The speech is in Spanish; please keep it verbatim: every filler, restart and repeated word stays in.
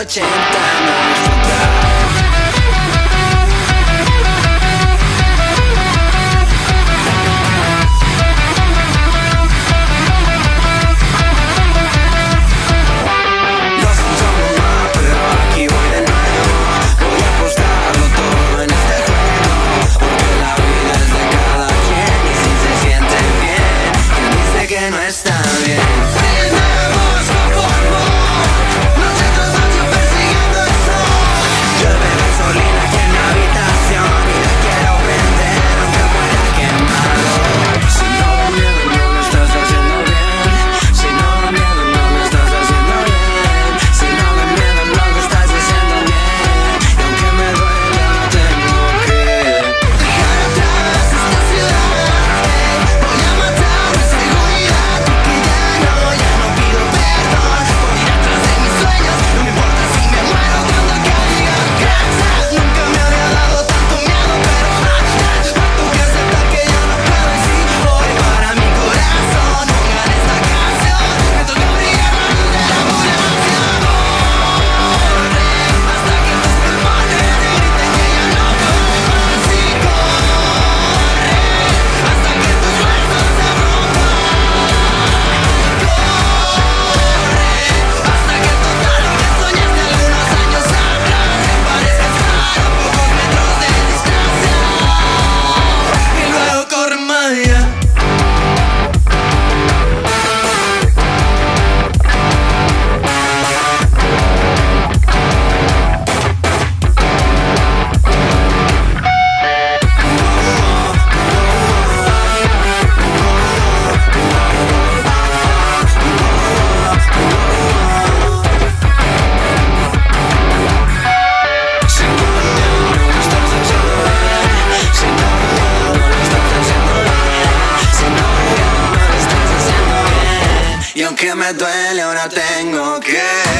ochenta no disfrutar. No está bien. Tenemos conformo, nosotros vamos persiguiendo el sol. Llueve gasolina aquí en la habitación y la quiero prender aunque muera quemado. Si no da miedo no lo estás haciendo bien. Si no da miedo no lo estás haciendo bien. Si no da miedo no lo estás haciendo bien. Y aunque me duele no tengo que dejar atrás esta ciudad. Voy a matar ese seguridad. Y aunque me duele ahora tengo que